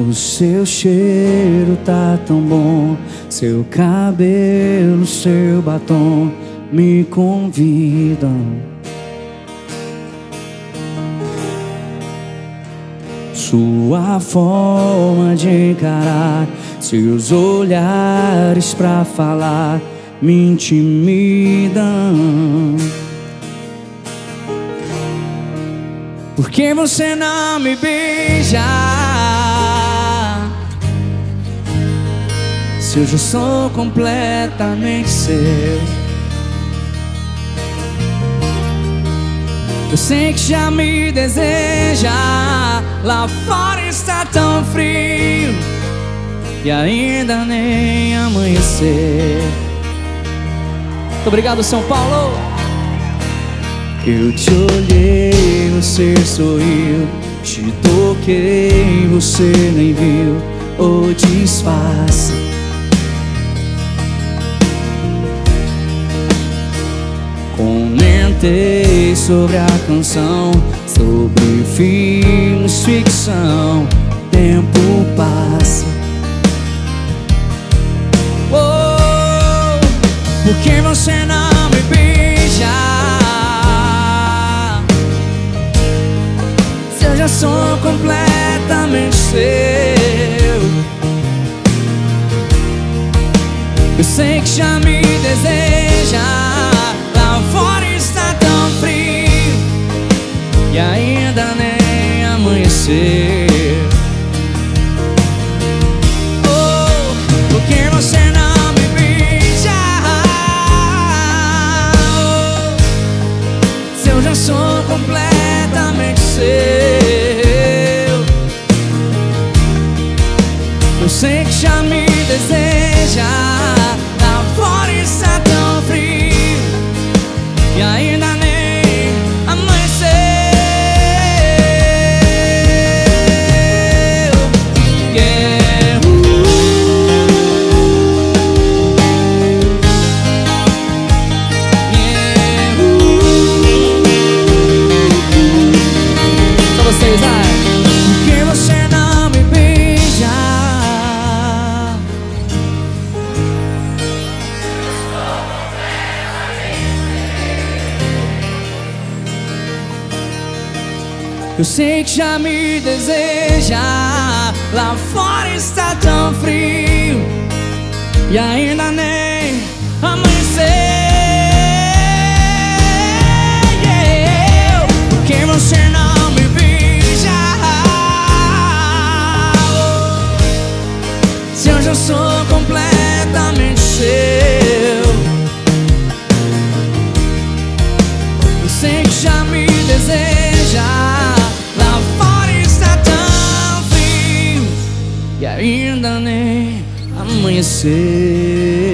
O seu cheiro tá tão bom, seu cabelo, seu batom me convidam. Sua forma de encarar, seus olhares pra falar me intimidam. Por que você não me beija? Se eu já sou completamente seu. Eu sei que já me deseja. Lá fora está tão frio e ainda nem amanhecer. Muito obrigado, São Paulo. Eu te olhei, você sorriu. Te toquei, você nem viu. Oh, disfarce. Comentei sobre a canção, sobre filmes, ficção. Tempo passa. Oh, por que você não me beija? Se eu já sou completamente seu. Eu sei que já me deseja. Lá fora está tão frio e ainda nem amanhecer. Oh, por que você não me beija? Oh, se eu já sou completamente seu. Eu sei que já me deseja. Lá fora está tão frio e ainda nem amanheceu. Yeah. Yeah. Só vocês, vai. Por que você não me beija? Eu sei que já me deseja. Lá fora está tão frio e ainda nem amanheceu. Yeah. Por que você não me beija? Se eu já sou completamente seu. Eu sei que já me deseja. E ainda nem amanhecer.